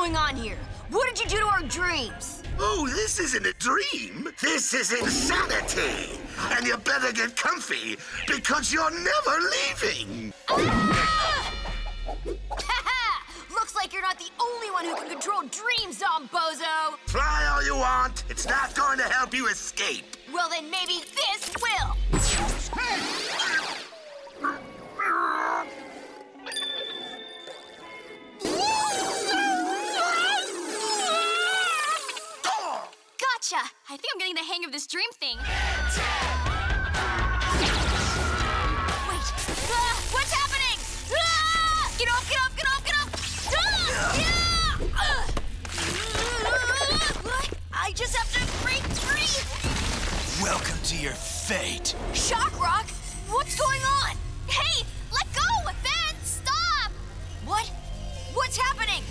going on here? What did you do to our dreams? Oh, this isn't a dream. This is insanity. And you better get comfy, because you're never leaving. Looks like you're not the only one who can control dreams, Zombozo. Fly all you want. It's not going to help you escape. Well, then maybe this will. Gotcha! I think I'm getting the hang of this dream thing. Wait! What's happening? Get off, get off, get off, get off! I just have to break free! Welcome to your fate. Shock Rock, what's going on? Hey! Let go! Ben, stop! What? What's happening?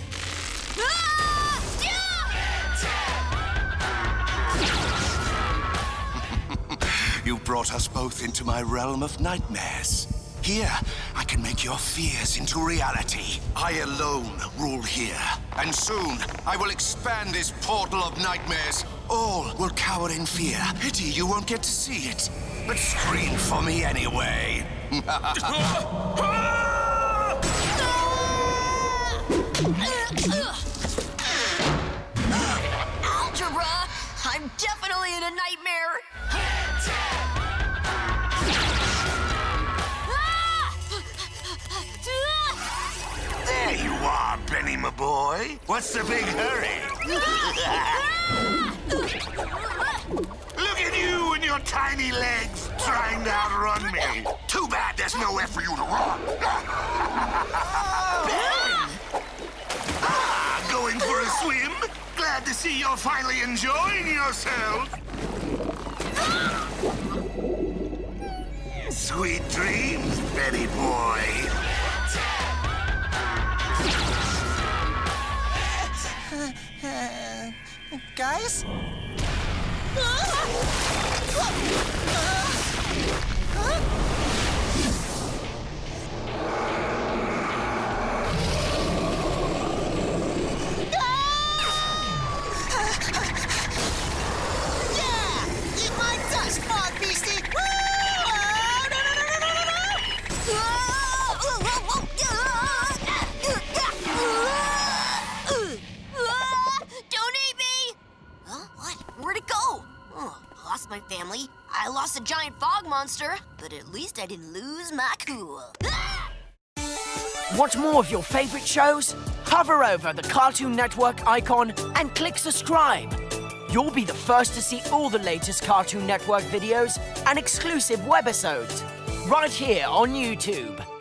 You brought us both into my realm of nightmares. Here, I can make your fears into reality. I alone rule here. And soon, I will expand this portal of nightmares. All will cower in fear. Pity you won't get to see it. But scream for me anyway. Algebra! I'm definitely in a nightmare! There you are, Benny, my boy. What's the big hurry? Look at you and your tiny legs trying to outrun me. Too bad there's nowhere for you to run. Ben! Going for a swim? Glad to see you're finally enjoying yourself. Sweet dreams, Benny boy. Guys? Eat my dust, Fog Beastie! Don't eat me! Huh? What? Where'd it go? Oh, lost my family. I lost a giant fog monster, but at least I didn't lose my cool. Want more of your favorite shows? Hover over the Cartoon Network icon and click subscribe. You'll be the first to see all the latest Cartoon Network videos and exclusive webisodes right here on YouTube.